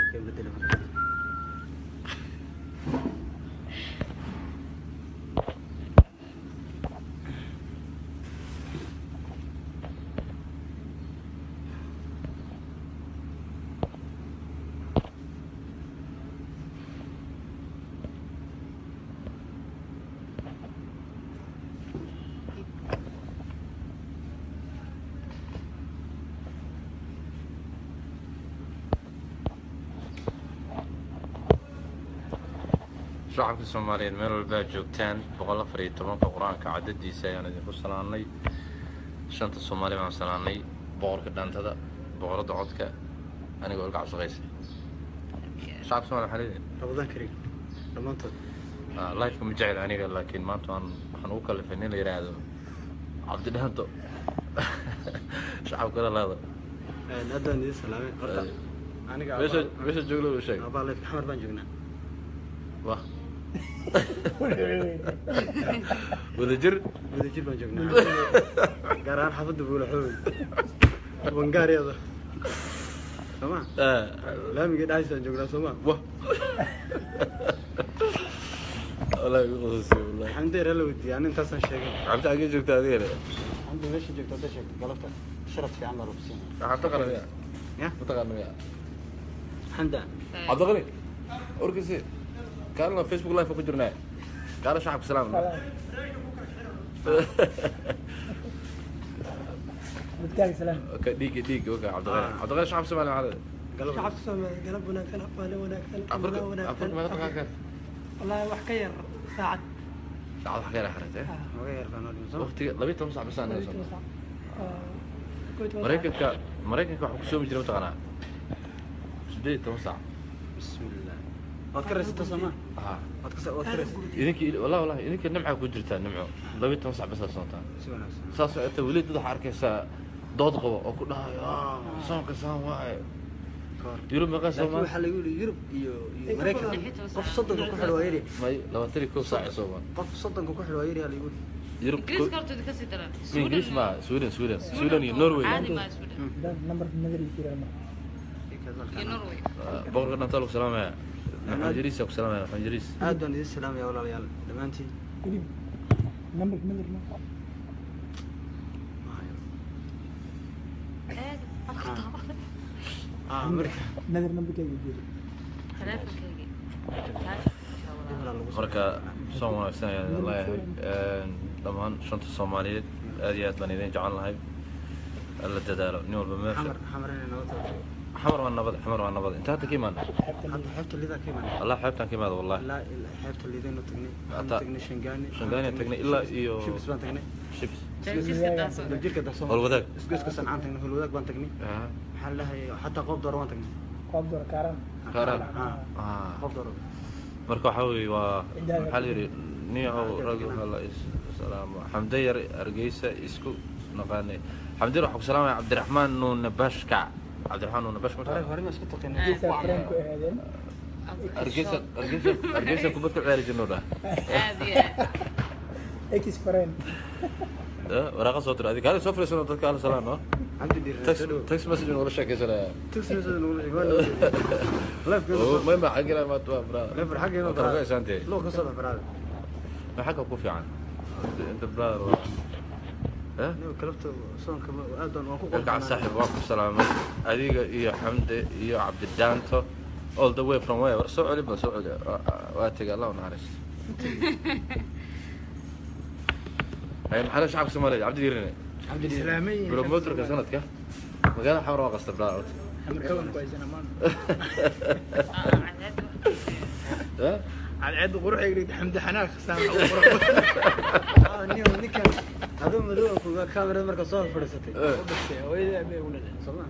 كيف بدل شعبك الصوماليين ميل والبا جوجتان بقول فريد طبعا قرآن كعدد ديسا يعني دي خسراني شنت الصومالي مع سلاني بقول كدان تدا بقول دعوتك أنا أقول قاعد صغير شعب الصومالي حاليا رمضان كريم رمضان لايف كم جاهل أنا قال لكن ما أنتوا هنوكل في النيل يرادو عبد الهندو شعب كذا لا هذا هذا ندي سلامي أنا قاعد بيش الجولة ولا شيء أبغى لك حمر بنجونا واه وذا جر بنجونا قران حفظ بقول حول ونقاري هذا سما لا ميجي دايس بنجونا سما واه والله يقصصي والله الحمد لله ودي أنا أنت أصلا شيء عم تعجب جوك هذه الحمد لله شجعت هذا شيء قلبت شرط في عمل ربسين حتى قرن يا متقن يا الحمد لله عبد الغني أوركسي كان له فيسبوك لايف وكجرنا قال شعب سلام بالتالي سلام ديك وكا عبد الغني شعب سمعني على شعب سمع قلب وناكل أقوال وناكل أفرق ما تقع والله وحكير ساعة ساعة حكينا حرته وغير فنادي وقتي لبيت تمسح بس أنا كنت مريكا حكسوم جرو تقنع سديت تمسح بسم الله أذكر ست سما أذكر إنك والله إنك النمعة كوجرتها النمعة لبيت تمسح بس الصوتان ساس أنت وليد ده حركة ضاد قوة وكلها يا سامك سام واعي يوروب ما قاسوا ما حل يقول يوروب مريكا قف صدق كحل ويري ما لو تري كوب ساعة صوبا قف صدق كحل ويري هل يقول يوروب إنجليز كارتو دي كسي ترى إنجليز ما سويدن نرويج عادي ما سويدن نمبر النظري كثير أنا يا نرويج بقول لنا تلو سلام يا حنجريس أو سلام يا حنجريس أدون دي السلام يا ولا ريال دمانتي قريب نمبر النظري ما أمريكا نظر نمبر كذي يجري ثلاثة كيجي marka soo wanaagsan ayaan leeyahay dhammaan shanta Soomaaliyeed aad iyo aad baan idin jecel lahay alla dadaalo nin walba meesha حمر ولا نبض انت هذا كيمان حبت اللي ذا كيمان الله حبتها كيمان والله لا حبت اللي ذا تقني شنغاني تقني الا ايو شيبس بان تقني شيبس بجيك داسون والوداك اسكس كسان تقني الوداك بان تقني محلها حتى قوب دور وان تقني قوب دور كاران قوب دور marka waxa weey waa waxa la yiri niyo ragga halla salaam xamdayar argeysa isku naqaanay xamdayar waxa ku salaamay cabdiraxmaan nuun bashka cabdiraxmaan nuun bashka horena isku taqeen فرانكو هذين argeysa ku badka ciyaar jinooda عادي اكس فرين waraqa soo diray adiga soo fiirsan dadka hal salaam no عندي دير text message wala sheekaysanaya text message wala لايف ما حقنا ما توا برا لايف حقنا ترى سانتي لو كسر برا ما حقك كوفي عن انت برا ها كلفت صون كما ادون واكو قاعد صاحب واكو سلامه اديق iyo xamde iyo cabdidaanto all the way from where soo celiba waatiga Allah naxariis ay maxaa shacab Soomaaliyeed cabdi diirine عبد الإسلامي بروموتر كسنتك مقاله حمر وقصت بلا حمر كويس انا ما ها على عيد قروح يريد حمد حناك سامع نيو نيكا هذا مدو كاميرا مركز صور فرستي بس ويدا بيقول سلام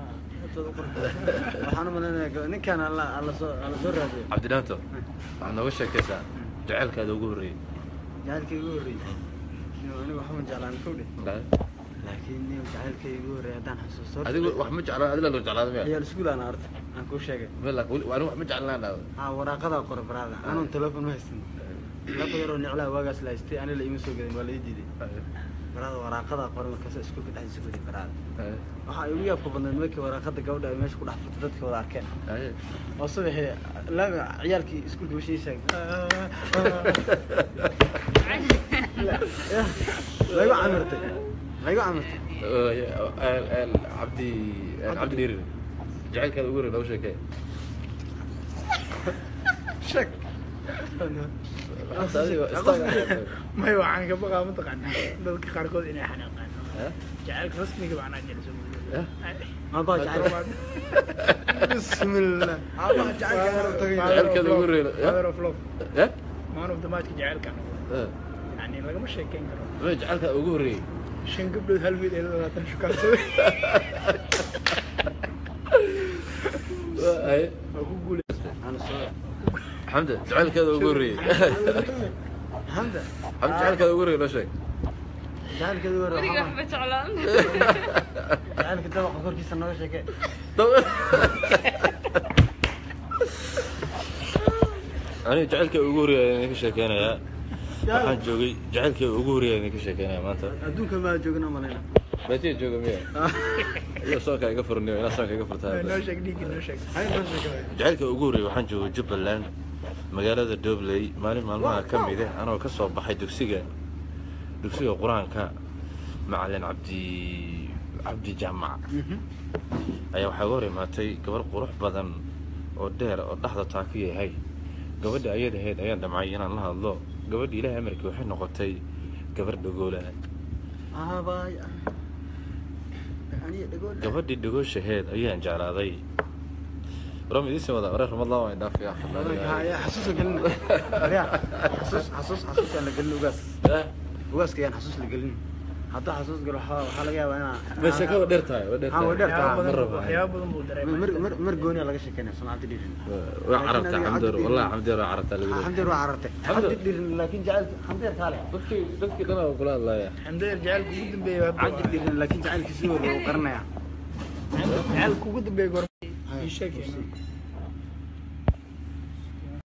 waxaan umaleynaa ninkan alla soo raadiyo cabdidaanto waxaan uga sheekaysaa jacaylkaada ugu horreeyay jacaylkii ugu horreeyay anigu waxaan jeclaan ku dhig laakiin nin jacaylkii ugu horreeyay hadaan xasuusto adigu wax ma jeclaan adiga loo jeclaado miya ayaa iskuul aan arday aan ku sheegay anigu wax ma jeclaan waraaqada qor baraada aanun telefoon ma haysan la qoro niclaa waagaas la haystay aniga la ima soo gadan waa la diiday baraada waraaqada qoran markaas iskuulka dhexdiisa ku dhigay baraada waxaa igu yaabka badnayd markii waraaqada gabadha ay meesha ku dhex furtay dadka wada arkeen oo subaxii laami ciyaalkii iskuulka washiisa lagu camirtay cabdi dhiirin jacaylkaada ugu horey loo sheekay shak may waxaan ka baqaa mataqaanaa dadka qaarkood inay xanaaqaan jacaylka rasmiga macnaa jeliso aba jacayl bismillah aba jacaylkaada ugu horey father of love man of the match jacaylka yani lagama sheekeyn karo jacaylkaada ugu horreeyey 5 gabdhood hal mid ee 20 shukaansaday ku guuleystay حمد جعل كذا وقري حمد جعل كذا وقري لا شيء جعل كذا وقري وريق أحمد شعلان جعل كذا وقفور كيس النوع شيء أنا جعل كذا وقري يعني كشيء أنا يا waxaan joogay jacaylkii ugu horeeyay ka sheekeynaa maanta adduunka ma joogna malena baati jooga miya iyo soo ka iga furniyo ila soo ka iga furtaa noo sheeg dhigi noo sheeg hay noo sheeg jacaylkii ugu horeeyay waxaan joogay Jubbaland magaalada Dobley maalmaha ka mid ah anoo ka soo baxay dugsiga Quraanka macallin Cabdi Jaamac ayaa waxa hore maatay gabar qurux badan oo dheer oo dhaxda taaki yahay gabadha ayada ahayd ayaan damcay inaan la hadlo gabadha Ilaahay amarkii waxay noqotay gabar dhagoolaha gabadhii dhagooshaheed ayaan jeclaaday رمي ولا غير رمضان وين دافع يا اخي يا حسوس قلنا حسوس انا قلنا وقاس كان حسوس اللي قلنا حتى حسوس قالوا حاله يا انا بس كذا درتها مره يا ابو مرقوني لا شكينا سمعت لي وعرفت حمدر والله حمدر عرفت حمدر وعرفت حمدر لكن جعلت حمدر طالع دكي انا اقول الله يا حمدر جعلك قدام بي حمدر لكن جعلك سوى وقرنا جعلك قدام بي شكل